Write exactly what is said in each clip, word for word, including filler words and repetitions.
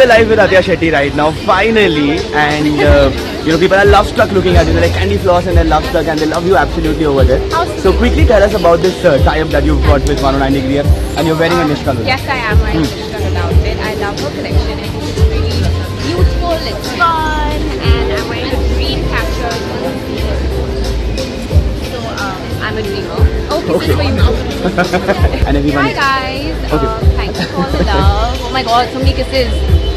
we're live with Athiya Shetty right now, finally, and uh, you know, people are love struck looking at you. They're like candy floss and they're love struck and they love you absolutely over there. So quickly tell us about this uh, tie-up that you've got with one oh nine degree and you're wearing um, a Nishka Lulla. Yes, I am wearing hmm. a Nishka Lulla outfit. I love her collection. I think it's really youthful, it's fun, and I'm wearing a green catcher. So um, I'm a dreamer. Oh, this is for you. And everyone. Hi guys. Okay. Um, thank you for all the love. Oh my god, so many kisses.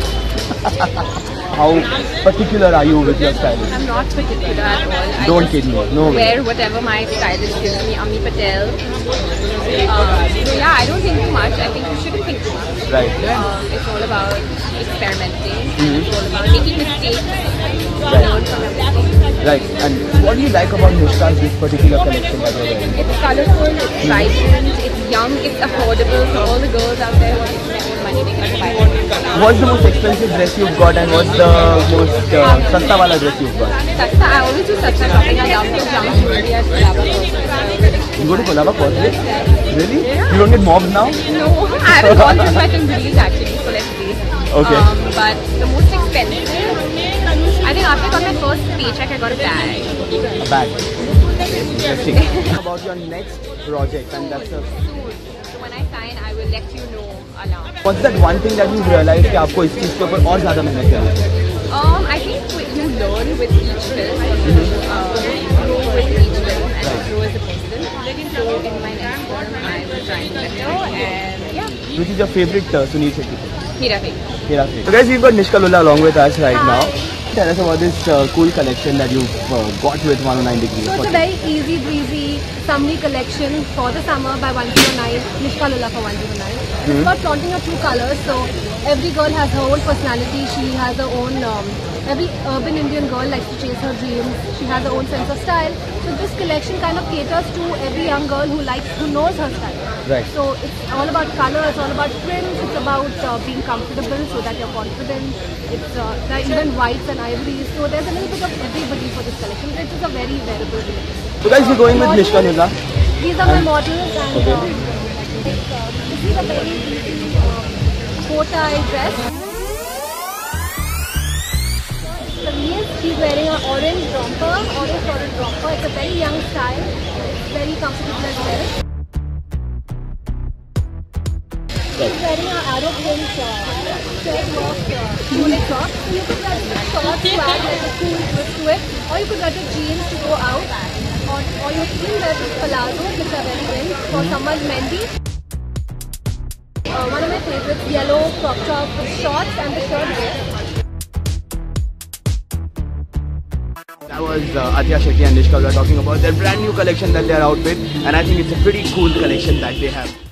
How particular are you with your style? I'm not particular at all. Don't I kid me. No wear way. whatever my stylist gives me, Ami Patel. Uh, so yeah, I don't think too much. I think you shouldn't think too much. Right. Um, it's all about experimenting. Mm-hmm. It's all about making mistakes. Right. Learn from everything. Right. And what do you like about Nishka's this particular collection that you're wearing? It's colourful, it's vibrant, it's young, it's affordable. So all the girls out there who are making their own money, they can buy it. What's the most expensive dress you've got and what's the most uh, sasta wala dress you've got? Sasta, I always do sasta shopping. I love to jump jewelry at Colaba. You go to Colaba personally? Really? Yeah. You don't get mobbed now? No, I haven't gone to much in Greece actually, so let's see. Okay. Um, but the most expensive, I think after I got my first paycheck, I got a bag. A bag. Interesting. About your next project and that's a... So when I sign, I will let you know. Alarm. What's that one thing that you realized that you need to put more मेहनत करना है? Um, I think you learn with each film, mm-hmm. uh, grow with each film, and right. grow as a person. So in my next film, I will try to better, and yeah. Which is your favorite uh, Sunil Shetty? Keeda Shetty. Keeda Shetty. So guys, we've got Nishka Lulla along with us right Hi. now. Tell us about this uh, cool collection that you've uh, got with one oh nine degree. So it's a very easy breezy summery collection for the summer by one oh nine, Nishka Lulla for one oh nine. Mm-hmm. It's got flaunting of two colors, so every girl has her own personality, she has her own, um, every urban Indian girl likes to chase her dreams, she has her own sense of style. So this collection kind of caters to every young girl who likes, who knows her style. Right. So it's all about color, it's all about prints, it's about uh, being comfortable so that you're confident. It's uh, there are even whites and ivories, so there's a little bit of everybody for this collection. It is a very wearable collection. So guys, we're going with Nishka Lulla. These are my models and okay. uh, this is a very beautiful uh, bow-tie dress. She's wearing an orange romper, orange orange romper. It's a very young style. It's very comfortable as well. She's wearing an arrow print uh, shirt work uh, tunic top. So you could wear it shorts to add like a cool twist to it, or you could wear the jeans to go out, or, or you could even wear the palazzos which are very in for someone's mehndi. Uh, one of my favorites, yellow crop top with shorts and the shirt there. That was uh, Athiya Shetty and Nishka Lulla talking about their brand new collection that they are out with, and I think it's a pretty cool collection that they have.